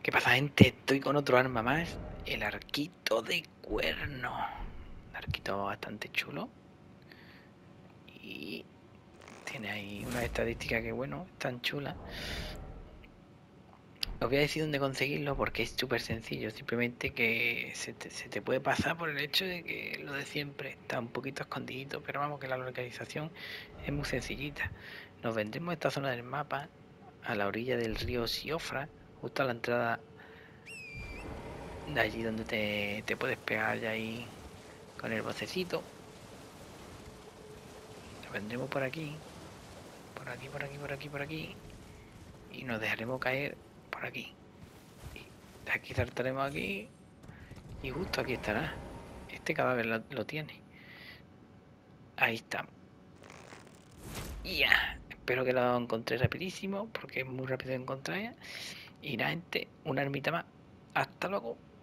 ¿Qué pasa, gente? Estoy con otro arma más. El arquito de cuerno. Un arquito bastante chulo. Y tiene ahí una estadística que, bueno, es tan chula. Os voy a decir dónde conseguirlo porque es súper sencillo. Simplemente que se te puede pasar por el hecho de que lo de siempre está un poquito escondidito. Pero vamos, que la localización es muy sencillita. Nos vendremos a esta zona del mapa, a la orilla del río Siofra, justo a la entrada de allí donde te puedes pegar ya ahí con el bocecito. Nos vendremos por aquí, por aquí, por aquí, por aquí, por aquí. Y nos dejaremos caer por aquí. Y de aquí saltaremos aquí. Y justo aquí estará. Este cadáver lo tiene. Ahí está. Ya. Espero que lo encontré rapidísimo. Porque es muy rápido de encontrar. Y nada, gente. Una ermita más. Hasta luego.